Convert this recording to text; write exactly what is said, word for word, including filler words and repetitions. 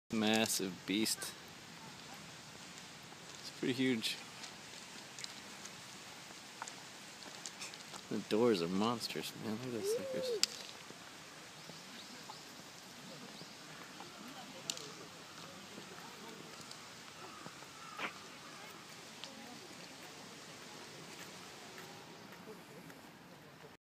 Massive beast. It's pretty huge. The doors are monstrous, man. Look at those suckers.